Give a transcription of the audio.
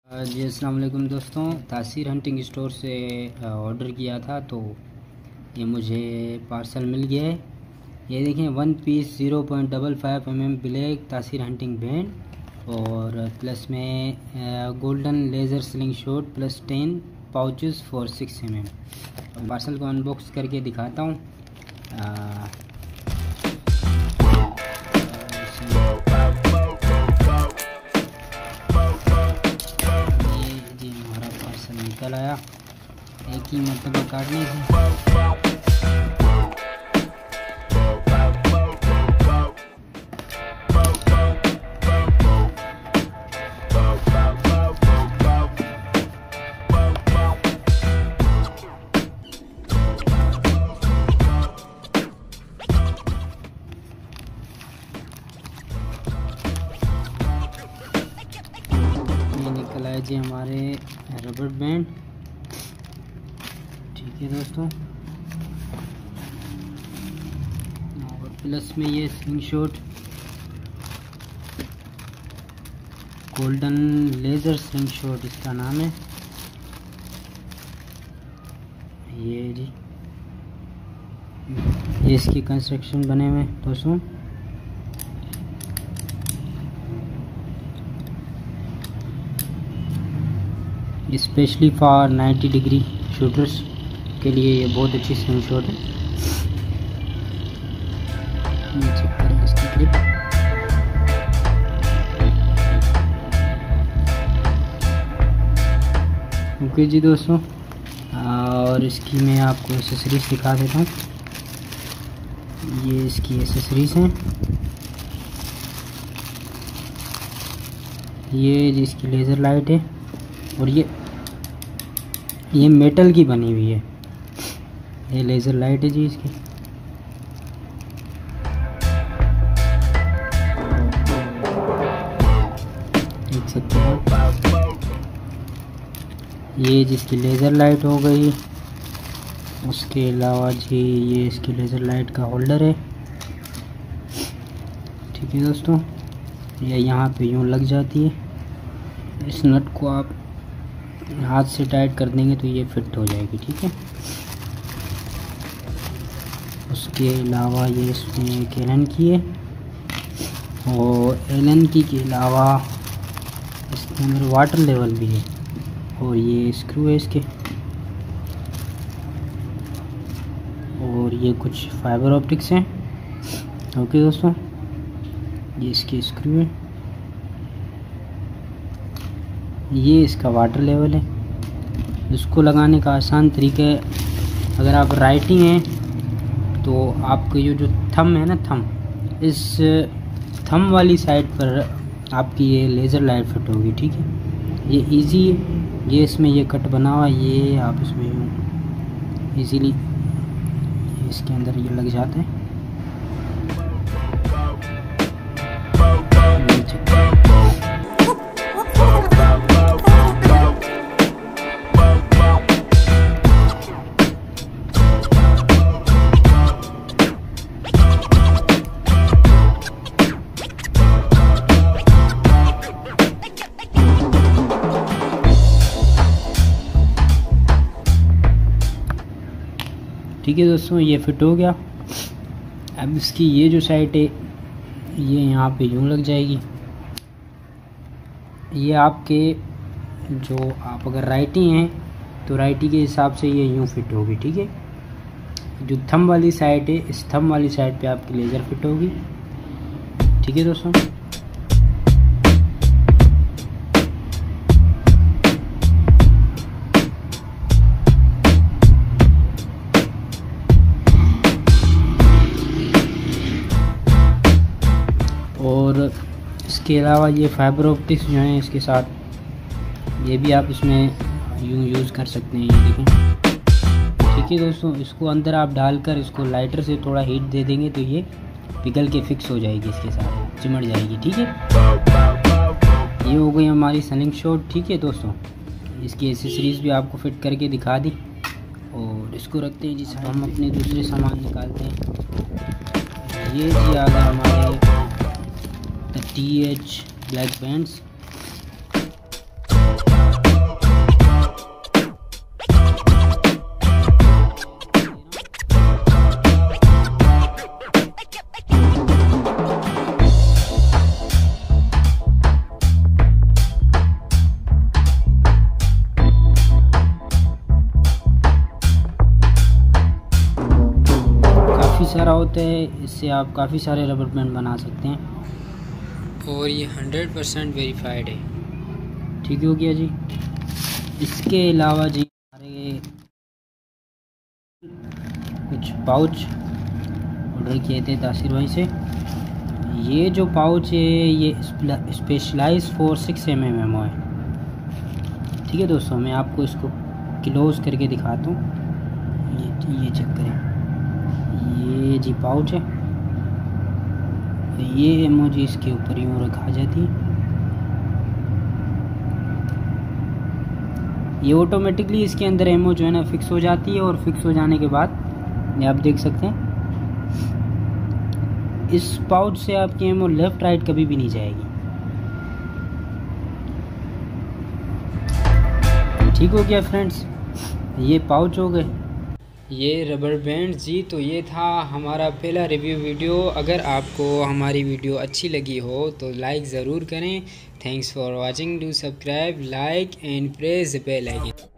जी अस्सलाम वालेकुम दोस्तों, तासीर हंटिंग स्टोर से ऑर्डर किया था तो ये मुझे पार्सल मिल गया है। ये देखें, वन पीस 0.55 mm ब्लैक तासीर हंटिंग बैंड और प्लस में golden laser slingshot plus 10 pouches for 6 mm। Parcel को अनबॉक्स करके दिखाता हूँ। निकल आया एक ही मरतबा काटने से। ये निकल आया जी हमारे रबर बैंड। ठीक है दोस्तों, और प्लस में ये slingshot golden laser slingshot इसका नाम है। ये जी ये इसकी कंस्ट्रक्शन बने हुए दोस्तों। स्पेशली फॉर 90 डिग्री शूटर्स के लिए ये बहुत अच्छी स्लिंग शॉट है। चेक करें इसकी क्लिप। ओके जी दोस्तों, और इसकी मैं आपको एसेसरीज दिखा देता हूँ। ये इसकी एसेसरीज हैं। ये जिसकी लेज़र लाइट है और ये मेटल की बनी हुई है। ये लेज़र लाइट है जी इसकी। देख सकते हैं, ये जिसकी लेज़र लाइट हो गई। उसके अलावा जी ये इसकी लेज़र लाइट का होल्डर है। ठीक है दोस्तों, ये यहाँ पे यूँ लग जाती है। इस नट को आप हाथ से टाइट कर देंगे तो ये फिट हो जाएगी। ठीक है, उसके अलावा ये इसमें एक एलन की है और एलन की के अलावा इसके अंदर वाटर लेवल भी है और ये स्क्रू है इसके। और ये कुछ फाइबर ऑप्टिक्स हैं। ओके दोस्तों, ये इसके स्क्रू है। ये इसका वाटर लेवल है। इसको लगाने का आसान तरीका है, अगर आप राइटिंग हैं तो आपके जो थंब है ना, थंब, इस थंब वाली साइड पर आपकी ये लेज़र लाइट फिट होगी। ठीक है, ये इजी है। ये इसमें ये कट बना हुआ, ये आप इसमें इजीली इसके अंदर ये लग जाता है। ठीक है दोस्तों, ये फिट हो गया। अब इसकी ये जो साइड है ये यहाँ पे यूँ लग जाएगी। ये आपके जो आप अगर राइटी हैं तो राइटी के हिसाब से ये यूँ फिट होगी। ठीक है, जो थंब वाली साइड है, इस थंब वाली साइड पे आपकी लेज़र फिट होगी। ठीक है दोस्तों, और इसके अलावा ये फाइबर ऑप्टिक्स जो हैं इसके साथ, ये भी आप इसमें यूज़ कर सकते हैं। ये देखें। ठीक है दोस्तों, इसको अंदर आप डालकर इसको लाइटर से थोड़ा हीट दे देंगे तो ये पिघल के फिक्स हो जाएगी, इसके साथ चिमट जाएगी। ठीक है, ये हो गई हमारी स्लिंग शॉट। ठीक है दोस्तों, इसकी एसेसरीज़ भी आपको फिट करके दिखा दी और इसको रखते हैं जिससे हम अपने दूसरे सामान निकालते हैं। ये जी आ गया हमारे TH ब्लैक बैंड्स। होता है, इससे आप काफ़ी सारे रबर बैंड बना सकते हैं और ये 100% वेरीफाइड है। ठीक हो गया जी। इसके अलावा जी हमारे कुछ पाउच ऑर्डर किए थे तासिर भाई से। ये जो पाउच है ये स्पेशलाइज फॉर 6 mm है। ठीक है दोस्तों, मैं आपको इसको क्लोज करके दिखाता हूँ। ये चेक करें, ये जी पाउच है। ये एमओ जी इसके ऊपर यूँ रखा जाती है। ये ऑटोमेटिकली इसके अंदर एमओ जो है ना फिक्स हो जाती है और फिक्स हो जाने के बाद ये आप देख सकते हैं इस पाउच से आपकी एमओ लेफ़्ट राइट कभी भी नहीं जाएगी। ठीक हो गया फ्रेंड्स, ये पाउच हो गए, ये रबर बैंड जी। तो ये था हमारा पहला रिव्यू वीडियो। अगर आपको हमारी वीडियो अच्छी लगी हो तो लाइक ज़रूर करें। Thanks for watching, do subscribe, like and press the bell icon.